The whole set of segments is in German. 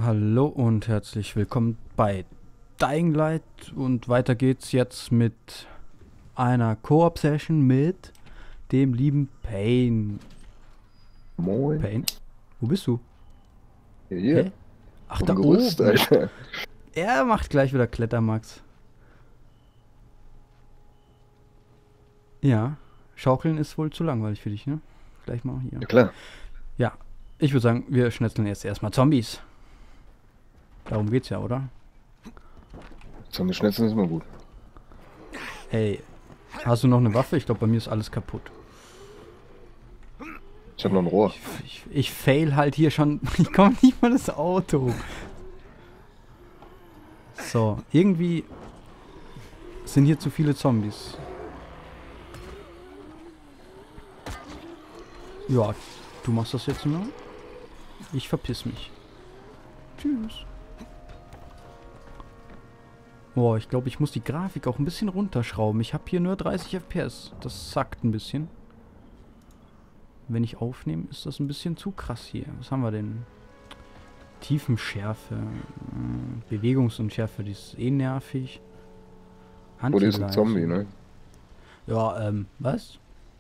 Hallo und herzlich willkommen bei Dying Light und weiter geht's jetzt mit einer Koop-Session mit dem lieben Pain. Moin. Pain? Wo bist du? Ja, hier. Hä? Ach, Auf da dem Gerüst, oben. Alter. Er macht gleich wieder Klettermax. Ja, Schaukeln ist wohl zu langweilig für dich, ne? Gleich mal hier. Ja, klar. Ja, ich würde sagen, wir schnetzeln jetzt erstmal Zombies. Darum geht's ja, oder? Zombie-Schnetzeln ist immer gut. Hey, hast du noch eine Waffe? Ich glaube, bei mir ist alles kaputt. Ich hab noch ein Rohr. Ich fail halt hier schon. Ich komme nicht mal das Auto. So, irgendwie sind hier zu viele Zombies. Ja, du machst das jetzt nur. Ich verpiss mich. Tschüss. Boah, ich glaube, ich muss die Grafik auch ein bisschen runterschrauben. Ich habe hier nur 30 FPS. Das sackt ein bisschen. Wenn ich aufnehme, ist das ein bisschen zu krass hier. Was haben wir denn? Tiefenschärfe. Bewegungsunschärfe, die ist eh nervig. Oh, die ist ein Anti-Aliasing. Zombie, ne? Ja, was?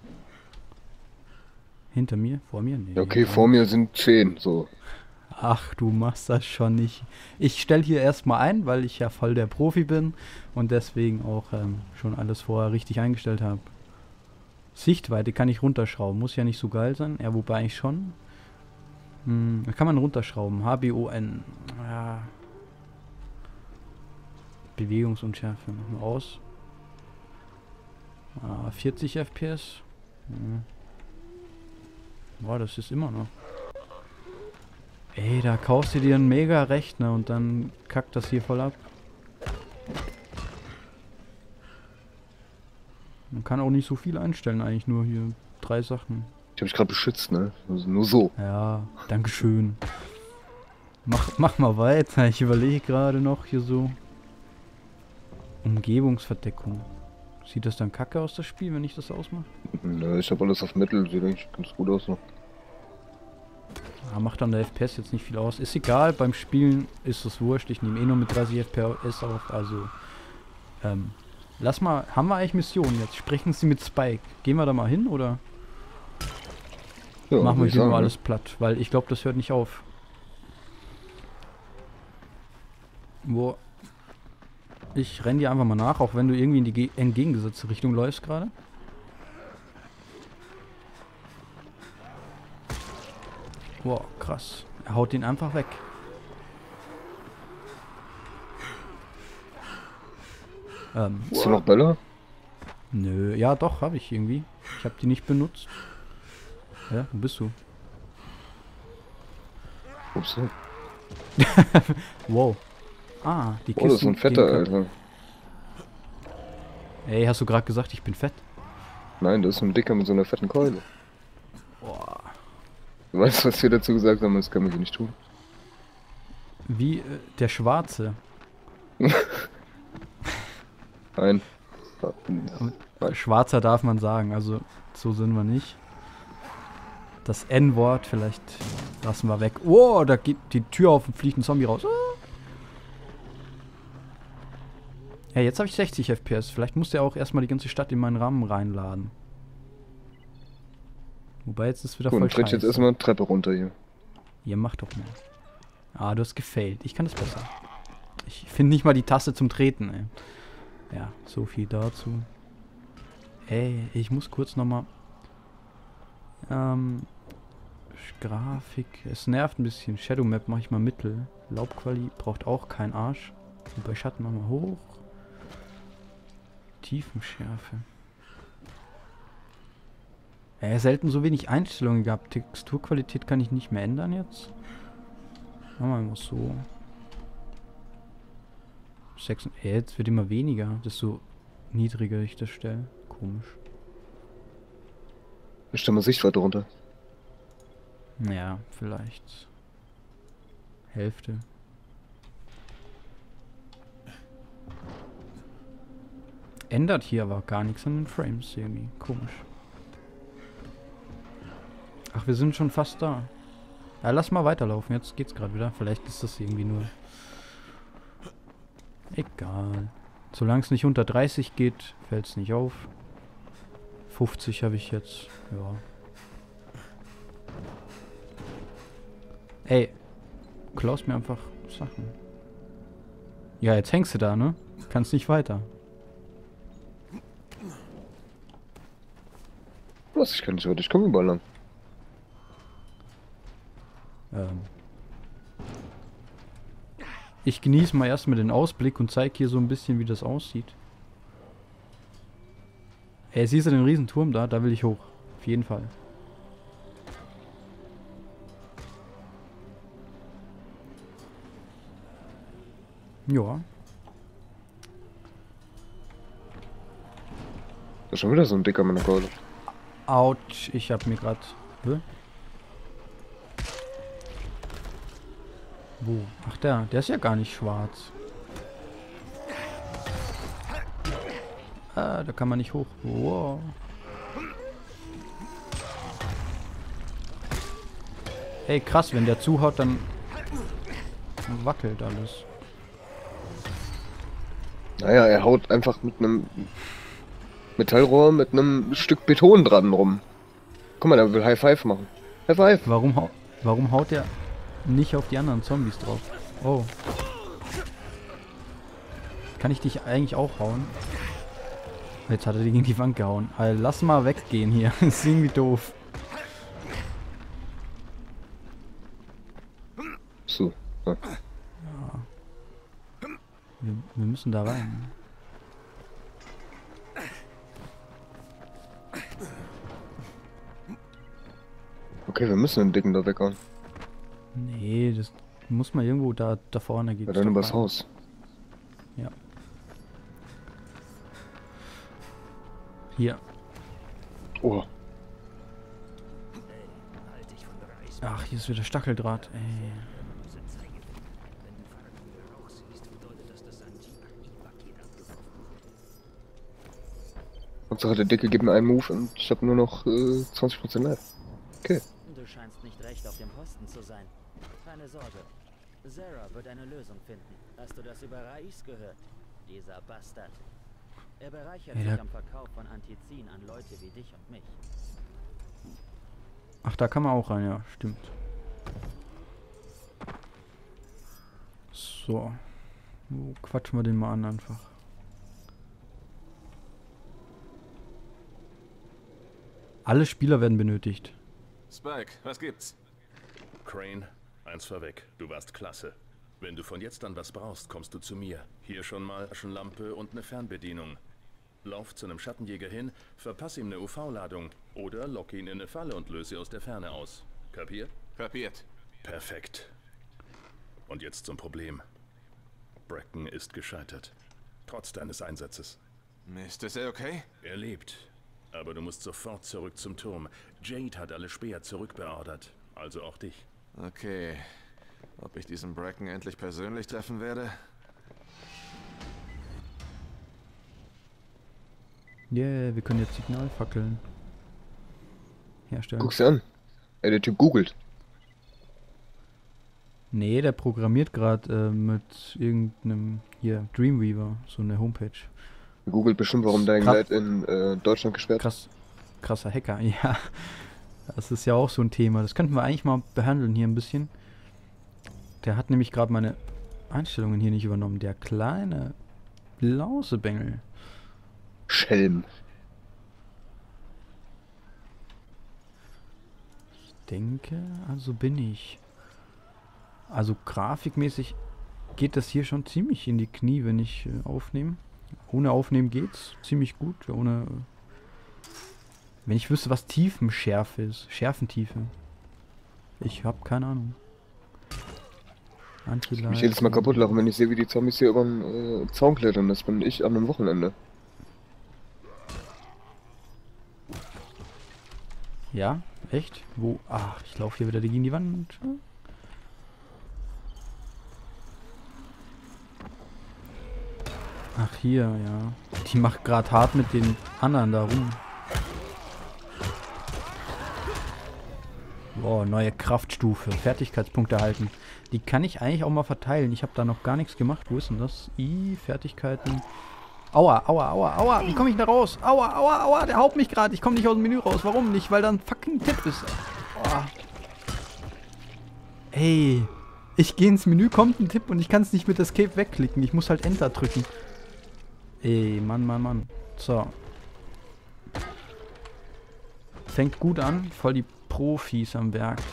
Hinter mir? Vor mir? Nee. Ja, okay, gar vor nicht. mir sind 10, so. Ach, du machst das schon nicht. Ich stelle hier erstmal ein, weil ich ja voll der Profi bin und deswegen auch schon alles vorher richtig eingestellt habe. Sichtweite kann ich runterschrauben. Muss ja nicht so geil sein. Ja, wobei eigentlich schon. Da kann man runterschrauben. HBON. Ja. Bewegungsunschärfe. Machen wir aus. 40 FPS. Boah, das ist immer noch. Ey, da kaufst du dir einen Mega-Rechner und dann kackt das hier voll ab. Man kann auch nicht so viel einstellen, eigentlich nur hier 3 Sachen. Ich hab mich gerade beschützt, ne? Also nur so. Ja, dankeschön. Mach mal weiter, ich überlege gerade noch hier so. Umgebungsverdeckung. Sieht das dann kacke aus, das Spiel, wenn ich das ausmache? Nö, ich hab alles auf Mittel, sieht eigentlich ganz gut aus, so. Macht dann der FPS jetzt nicht viel aus. Ist egal, beim Spielen ist es wurscht. Ich nehme eh nur mit 30 FPS auf, also lass mal, haben wir eigentlich Missionen jetzt? Sprechen Sie mit Spike. Gehen wir da mal hin oder Ja, machen wir würd ich hier nur sagen, alles platt? Weil ich glaube, das hört nicht auf. Wo? Ich renn dir einfach mal nach, auch wenn du irgendwie in die entgegengesetzte Richtung läufst gerade. Wow, krass. Er haut den einfach weg. Hast du noch Böller? Nö, ja doch, habe ich irgendwie. Ich habe die nicht benutzt. Ja, wo bist du? Ups. Wow. Die Oh, das ist Kisten ein fetter, gehen Alter. Ey, hast du gerade gesagt, ich bin fett? Nein, das ist ein Dicker mit so einer fetten Keule. Boah. Du weißt, was wir dazu gesagt haben, das kann man hier nicht tun. Wie der Schwarze. Nein. Nein. Schwarzer darf man sagen, also so sind wir nicht. Das N-Wort, vielleicht lassen wir weg. Oh, da geht die Tür auf und fliegt ein Zombie raus. Ja, jetzt habe ich 60 FPS. Vielleicht muss der auch erstmal die ganze Stadt in meinen Rahmen reinladen. Wobei jetzt ist wieder Gut, voll dann tritt ich jetzt scheiße. erstmal eine Treppe runter hier. Ja, mach doch mal. Du hast gefailt. Ich kann das besser. Ich finde nicht mal die Taste zum Treten, ey. Ja, so viel dazu. Ey, ich muss kurz nochmal... Grafik. Es nervt ein bisschen. Shadow Map mache ich mal mittel. Laubquali braucht auch keinen Arsch. Und bei Schatten machen wir hoch. Tiefenschärfe. Selten so wenig Einstellungen gehabt. Texturqualität kann ich nicht mehr ändern jetzt. Machen wir mal so. 6, jetzt wird immer weniger, desto niedriger ich das stelle. Komisch. Ich stelle mal Sichtweite runter. Ja, vielleicht. Hälfte. Ändert hier aber gar nichts an den Frames irgendwie. Komisch. Ach, wir sind schon fast da. Ja, lass mal weiterlaufen. Jetzt geht's gerade wieder. Vielleicht ist das irgendwie nur... Egal. Solange es nicht unter 30 geht, fällt es nicht auf. 50 habe ich jetzt. Ja. Ey. Klaust mir einfach Sachen. Ja, jetzt hängst du da, ne? Kannst nicht weiter. Was? Ich kann nicht weiter. Ich komme überall lang. Ich genieße mal erstmal den Ausblick und zeige hier so ein bisschen, wie das aussieht. Ey, siehst du den Riesenturm da? Da will ich hoch. Auf jeden Fall. Ja. Da ist schon wieder so ein dicker meiner Keule. Autsch, ich hab mir grad... Wo? Ach, der ist ja gar nicht schwarz. Ah, da kann man nicht hoch. Wow. Ey, krass, wenn der zuhaut, dann wackelt alles. Naja, er haut einfach mit einem Metallrohr mit einem Stück Beton dran rum. Guck mal, der will High Five machen. High Five! Warum haut der nicht auf die anderen Zombies drauf? Oh. Kann ich dich eigentlich auch hauen? Jetzt hat er die gegen die Wand gehauen. Alter, lass mal weggehen hier. Das ist irgendwie doof. So. Ja. Wir müssen da rein. Okay, wir müssen den Dicken da weghauen. Nee, das muss man irgendwo da vorne geht. Ja, dann übers Haus. Ja. Hier. Oh. Ach, hier ist wieder Stacheldraht, ey. Hauptsache der Dicke gibt mir einen Move und ich habe nur noch 20% Life. Okay. Du scheinst nicht recht auf dem Posten zu sein. Keine Sorge. Sarah wird eine Lösung finden. Hast du das über Rais gehört? Dieser Bastard. Er bereichert sich am Verkauf von Antizin an Leute wie dich und mich. Ach, da kann man auch rein, ja, stimmt. So. Quatschen wir den mal an einfach. Alle Spieler werden benötigt. Spike, was gibt's? Crane, eins vorweg, du warst klasse. Wenn du von jetzt an was brauchst, kommst du zu mir. Hier schon mal Taschenlampe und eine Fernbedienung. Lauf zu einem Schattenjäger hin, verpass ihm eine UV-Ladung oder lock ihn in eine Falle und löse sie aus der Ferne aus. Kapiert? Kapiert. Perfekt. Und jetzt zum Problem. Bracken ist gescheitert. Trotz deines Einsatzes. Ist er okay? Er lebt. Aber du musst sofort zurück zum Turm. Jade hat alle Speer zurückbeordert. Also auch dich. Okay. Ob ich diesen Bracken endlich persönlich treffen werde? Yeah, wir können jetzt Signalfackeln herstellen. Guck's dir an. Ey, der Typ googelt. Nee, der programmiert gerade mit irgendeinem, hier, Dreamweaver, so eine Homepage. Der googelt bestimmt, warum Dying Light in Deutschland gesperrt ist. Krasser Hacker, ja. Das ist ja auch so ein Thema. Das könnten wir eigentlich mal behandeln hier ein bisschen. Der hat nämlich gerade meine Einstellungen hier nicht übernommen. Der kleine Lausebengel. Schelm. Ich denke, also bin ich. Also grafikmäßig geht das hier schon ziemlich in die Knie, wenn ich aufnehme. Ohne Aufnehmen geht's ziemlich gut. Ohne, wenn ich wüsste, was Tiefenschärfe ist. Schärfentiefe. Ich habe keine Ahnung. Ich mich jedes Mal kaputt lachen, wenn ich sehe, wie die Zombies hier über den Zaun klettern. Das bin ich an einem Wochenende. Ja, echt? Wo? Ach, ich laufe hier wieder gegen die Wand. Ach, hier, ja. Die macht gerade hart mit den anderen da rum. Oh, neue Kraftstufe. Fertigkeitspunkte erhalten. Die kann ich eigentlich auch mal verteilen. Ich habe da noch gar nichts gemacht. Wo ist denn das? Fertigkeiten. Aua, aua, aua, aua. Wie komme ich da raus? Aua, aua, aua. Der haut mich gerade. Ich komme nicht aus dem Menü raus. Warum nicht? Weil da ein fucking Tipp ist. Oh. Ey. Ich gehe ins Menü, kommt ein Tipp und ich kann es nicht mit Escape wegklicken. Ich muss halt Enter drücken. Ey, Mann, Mann, Mann. So. Fängt gut an. Voll die Profis am Werk.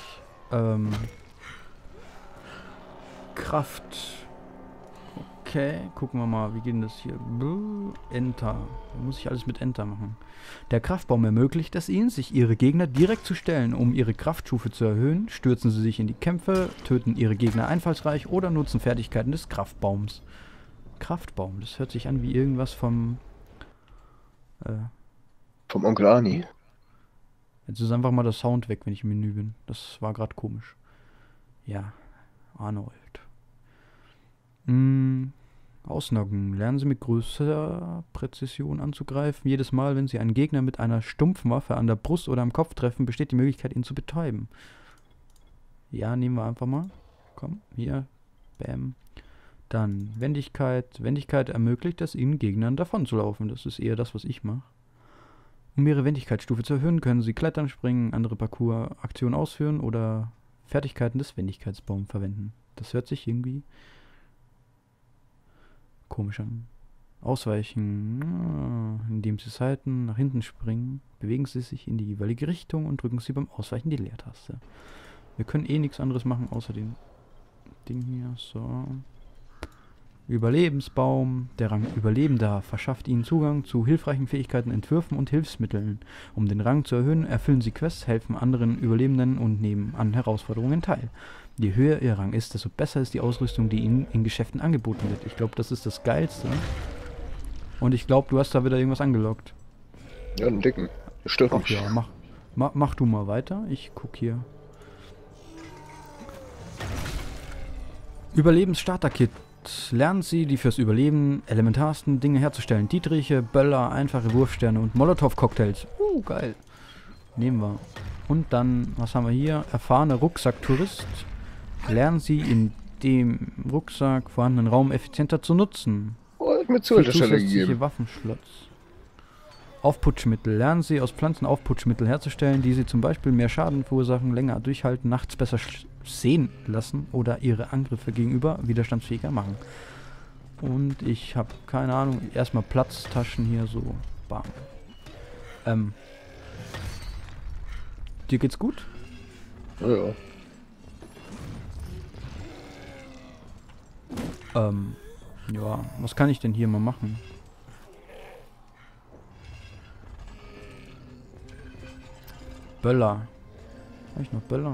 Kraft. Okay, gucken wir mal, wie geht denn das hier? Enter. Da muss ich alles mit Enter machen. Der Kraftbaum ermöglicht es ihnen, sich ihre Gegner direkt zu stellen. Um ihre Kraftstufe zu erhöhen, stürzen sie sich in die Kämpfe, töten ihre Gegner einfallsreich oder nutzen Fertigkeiten des Kraftbaums. Kraftbaum, das hört sich an wie irgendwas vom Onkel Arnie. Jetzt ist einfach mal der Sound weg, wenn ich im Menü bin. Das war gerade komisch. Ja, Arnold. Ausnocken. Lernen Sie mit größerer Präzision anzugreifen. Jedes Mal, wenn Sie einen Gegner mit einer stumpfen Waffe an der Brust oder am Kopf treffen, besteht die Möglichkeit, ihn zu betäuben. Ja, nehmen wir einfach mal. Komm, hier. Bam. Dann Wendigkeit. Wendigkeit ermöglicht es Ihnen, Gegnern davon zu laufen. Das ist eher das, was ich mache. Um Ihre Wendigkeitsstufe zu erhöhen, können Sie klettern, springen, andere Parcours-Aktionen ausführen oder Fertigkeiten des Wendigkeitsbaums verwenden. Das hört sich irgendwie komisch an. Ausweichen. Indem Sie es halten, nach hinten springen, bewegen Sie sich in die jeweilige Richtung und drücken Sie beim Ausweichen die Leertaste. Wir können eh nichts anderes machen, außer den Ding hier. So. Überlebensbaum. Der Rang Überlebender verschafft Ihnen Zugang zu hilfreichen Fähigkeiten, Entwürfen und Hilfsmitteln. Um den Rang zu erhöhen, erfüllen Sie Quests, helfen anderen Überlebenden und nehmen an Herausforderungen teil. Je höher Ihr Rang ist, desto besser ist die Ausrüstung, die Ihnen in Geschäften angeboten wird. Ich glaube, das ist das Geilste. Und ich glaube, du hast da wieder irgendwas angelockt. Ja, einen dicken. Stört Ach ja, mach du mal weiter. Ich guck hier. Überlebensstarter-Kit. Lernen Sie, die fürs Überleben elementarsten Dinge herzustellen. Dietriche, Böller, einfache Wurfsterne und Molotow-Cocktails. Geil. Nehmen wir. Und dann, was haben wir hier? Erfahrene Rucksacktourist. Lernen Sie, in dem Rucksack vorhandenen Raum effizienter zu nutzen. Oh, hat mir Zusatzstelle gegeben. Waffenschlotz. Aufputschmittel. Lernen Sie, aus Pflanzen Aufputschmittel herzustellen, die Sie zum Beispiel mehr Schaden verursachen, länger durchhalten, nachts besser sehen lassen oder Ihre Angriffe gegenüber widerstandsfähiger machen. Und ich habe keine Ahnung, erstmal Platztaschen hier so. Bam. Dir geht's gut? Ja, ja. Ja, was kann ich denn hier mal machen? Böller. Habe ich noch Böller?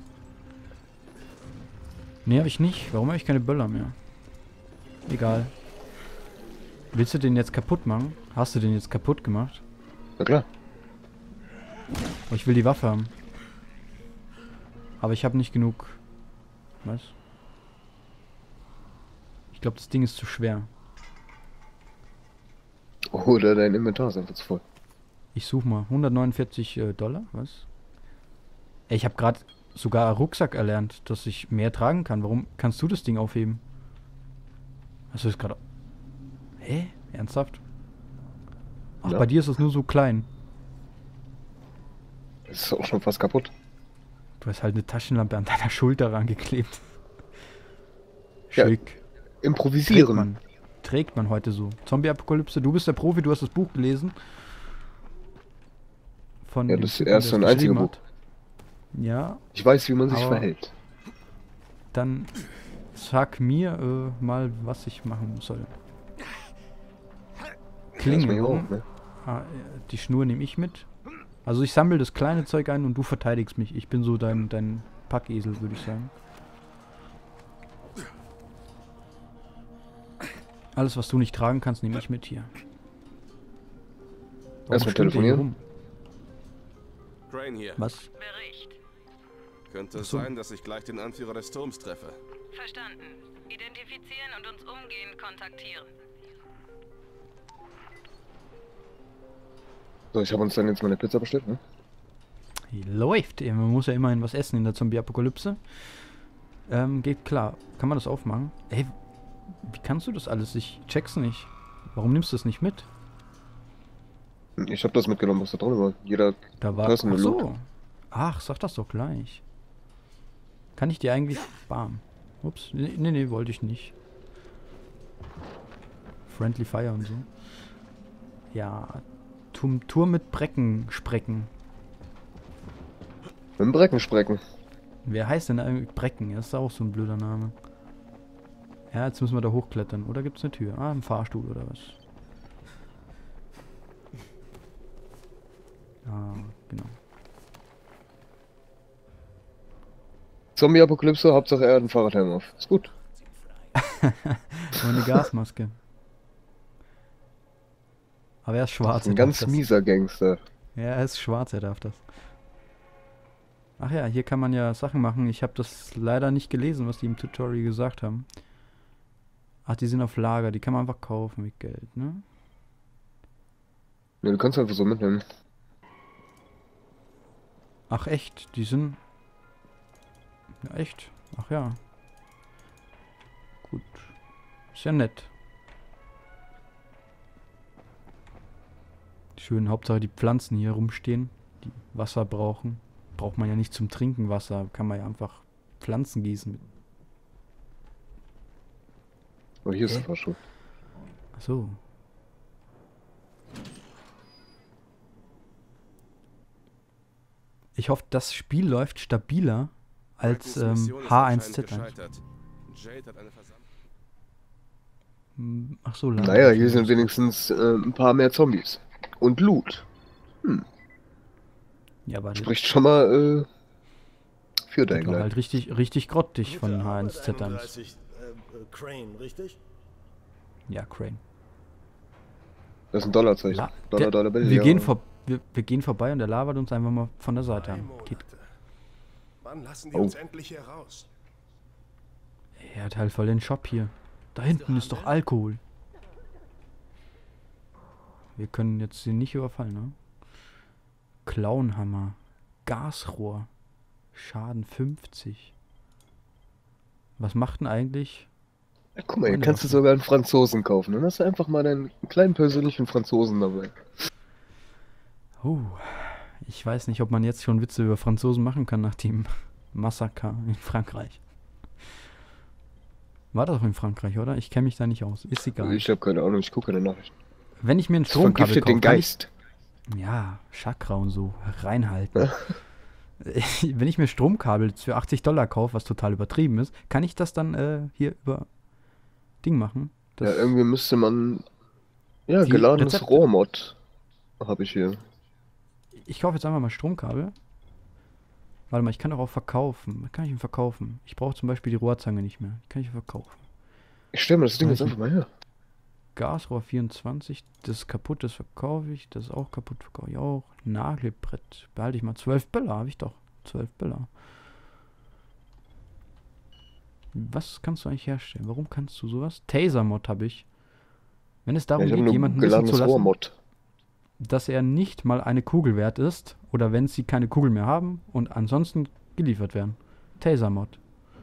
Ne, habe ich nicht. Warum habe ich keine Böller mehr? Egal. Willst du den jetzt kaputt machen? Hast du den jetzt kaputt gemacht? Na klar. Oh, ich will die Waffe haben. Aber ich habe nicht genug. Was? Ich glaube, das Ding ist zu schwer. Oder dein Inventar ist einfach zu voll. Ich suche mal. 149 Dollar? Was? Ey, ich habe gerade sogar Rucksack erlernt, dass ich mehr tragen kann. Warum kannst du das Ding aufheben? Hast du das gerade... Hä? Ernsthaft? Ach, Ja. Bei dir ist es nur so klein. Das ist auch schon fast kaputt. Du hast halt eine Taschenlampe an deiner Schulter rangeklebt. Ja, Schick. Improvisieren. Trägt man heute so. Zombie-Apokalypse, du bist der Profi, du hast das Buch gelesen. Von Ja, dem das Typen, erste der und es einzige geschrieben Buch. hat. Ja, Ich weiß, wie man sich Aber- verhält. dann sag mir mal, was ich machen soll. Lass mich Klinge. hoch, ne? Die Schnur nehme ich mit. Also ich sammle das kleine Zeug ein und du verteidigst mich. Ich bin so dein Packesel, würde ich sagen. Alles, was du nicht tragen kannst, nehme ich mit hier. Warum Erstmal stimmt der hier telefonieren. Crane hier. Was? Bericht. Könnte es Ach so. sein, dass ich gleich den Anführer des Turms treffe? Verstanden. Identifizieren und uns umgehend kontaktieren. So, ich habe uns dann jetzt mal eine Pizza bestellt, ne? Läuft. Man muss ja immerhin was essen in der Zombie-Apokalypse. Geht klar. Kann man das aufmachen? Ey, wie kannst du das alles? Ich check's nicht. Warum nimmst du das nicht mit? Ich hab das mitgenommen, was da drin war. Jeder Da war... Personal Ach Loot. so. Ach, sag das doch gleich. Kann ich dir eigentlich... Bam. Ups. Nee, wollte ich nicht. Friendly Fire und so. Ja. Tour mit Brecken sprecken. Mit dem Breckensprecken. Wer heißt denn eigentlich Brecken? Das ist auch so ein blöder Name. Ja, jetzt müssen wir da hochklettern. Oder gibt's eine Tür? Ah, ein Fahrstuhl oder was? Ah, genau. Zombie-Apokalypse, Hauptsache er hat einen Fahrradhelm auf. Ist gut. Und eine Gasmaske. Aber er ist schwarz. Ein er darf ganz das. mieser Gangster. Ja, er ist schwarz, er darf das. Ach ja, hier kann man ja Sachen machen. Ich habe das leider nicht gelesen, was die im Tutorial gesagt haben. Ach, die sind auf Lager. Die kann man einfach kaufen mit Geld, ne? Ja, du kannst einfach so mitnehmen. Ach echt, die sind... Ja, echt. Ach ja. Gut. Ist ja nett. Schön, Hauptsache die Pflanzen hier rumstehen, die Wasser brauchen. Braucht man ja nicht zum Trinken Wasser, kann man ja einfach Pflanzen gießen. Oh, hier ist der Fahrstuhl. Ach so. Ich hoffe, das Spiel läuft stabiler als H1Z1. Jade hat eine Versammlung. Ach so, Naja, hier sind wenigstens ein paar mehr Zombies. Und Loot. Ja, aber Spricht schon mal für das dein war Glück. halt richtig grottig von Mitte Arbeit H1Z1. 31, Crane, richtig? Ja, Crane. Das ist ein Dollarzeichen. La Dollar, Bill, wir, ja. wir gehen vorbei und der labert uns einfach mal von der Seite 3 an. Monate. Geht. Wann lassen die Oh. uns endlich hier raus? Er hat halt voll den Shop hier. Da hinten ist doch Alkohol. Wir können jetzt sie nicht überfallen, ne? Clownhammer. Gasrohr. Schaden 50. Was macht denn eigentlich? Ja, guck mal, hier Meine kannst du Waffe. sogar einen Franzosen kaufen. Dann hast du einfach mal deinen kleinen persönlichen Franzosen dabei. Ich weiß nicht, ob man jetzt schon Witze über Franzosen machen kann nach dem Massaker in Frankreich. War das doch in Frankreich, oder? Ich kenne mich da nicht aus. Ist egal. Ich habe keine Ahnung, ich gucke keine Nachrichten. Wenn ich mir ein Das Stromkabel vergiftet kaufe, den kann Geist. ja, Chakra und so reinhalten. Wenn ich mir Stromkabel für $80 kaufe, was total übertrieben ist, kann ich das dann hier über Ding machen? Ja, Das, irgendwie müsste man... Ja, Die geladenes Rezepte. Rohrmod habe ich hier. ich kaufe jetzt einfach mal Stromkabel. Warte mal, ich kann doch auch verkaufen. Was kann ich denn verkaufen? Ich brauche zum Beispiel die Rohrzange nicht mehr. Die kann ich verkaufen. Ich stelle mir das Ding Weiß jetzt ich einfach mal her. Gasrohr 24, das ist kaputt, das verkaufe ich. Das ist auch kaputt, verkaufe ich auch. Nagelbrett, behalte ich mal. 12 Böller habe ich doch. 12 Böller. Was kannst du eigentlich herstellen? Warum kannst du sowas? Taser-Mod habe ich. Wenn es Ja, darum ich habe geht, nur jemanden wissen geladenes zu lassen, Rohrmod. dass er nicht mal eine Kugel wert ist, oder wenn sie keine Kugel mehr haben und ansonsten geliefert werden. Taser-Mod.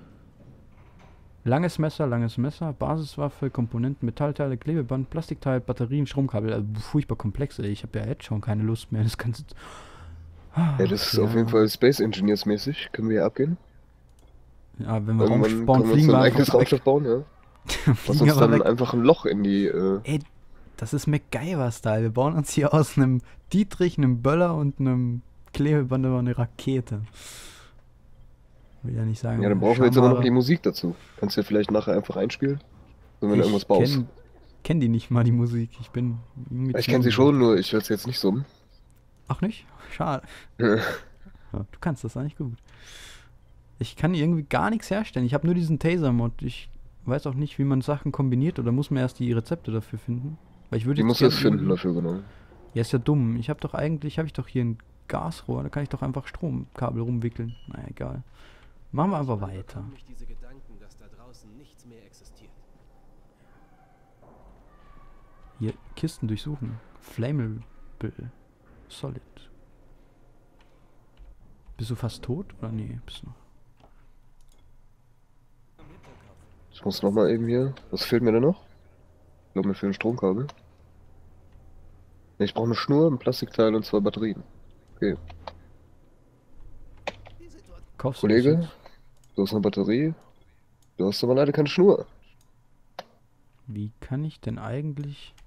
Langes Messer, Basiswaffe, Komponenten, Metallteile, Klebeband, Plastikteil, Batterien, Stromkabel. Also furchtbar komplex, ey. Ich habe ja jetzt schon keine Lust mehr. Das Ganze. Ja, das ist auf jeden Fall Space Engineers mäßig. Können wir hier abgehen? Ja, wenn wir Irgendwann Raumspawn können wir uns fliegen, so wir ein einfach eigenes weg. Raumschiff bauen, ja. Was Fliegen uns aber dann weg. einfach ein Loch in die... Ey, das ist MacGyver-Style. Wir bauen uns hier aus einem Dietrich, einem Böller und einem Klebeband über eine Rakete. Will ja nicht sagen. Ja, dann brauchen wir jetzt aber noch Schamhaare. die Musik dazu. Kannst du ja vielleicht nachher einfach einspielen? Wenn du Ich irgendwas baust. kenn die nicht mal, die Musik. Ich bin irgendwie Ich zu kenne sie unbegabt. schon, nur ich will es jetzt nicht summen. Ach nicht? Schade. Ja, du kannst das eigentlich gut. Ich kann irgendwie gar nichts herstellen. Ich habe nur diesen Taser-Mod. Ich weiß auch nicht, wie man Sachen kombiniert, oder muss man erst die Rezepte dafür finden? Weil ich würde Die jetzt musst du gern jetzt finden irgendwie- dafür, genau. Ja, ist ja dumm. Ich habe doch eigentlich, habe ich doch hier ein Gasrohr, da kann ich doch einfach Stromkabel rumwickeln. Naja, egal. Machen wir einfach weiter. Mich diese Gedanken, dass da draußen nichts mehr existiert. Hier, Kisten durchsuchen. Flammable. Solid. Bist du fast tot? Oder nee, bist du noch? Ich muss noch mal eben hier. Was fehlt mir denn noch? Ich glaube, mir fehlen Stromkabel. Ne, ich brauche eine Schnur, ein Plastikteil und 2 Batterien. Okay. Kaufst du das Kollege, jetzt? du hast eine Batterie. Du hast aber leider keine Schnur. Wie kann ich denn eigentlich...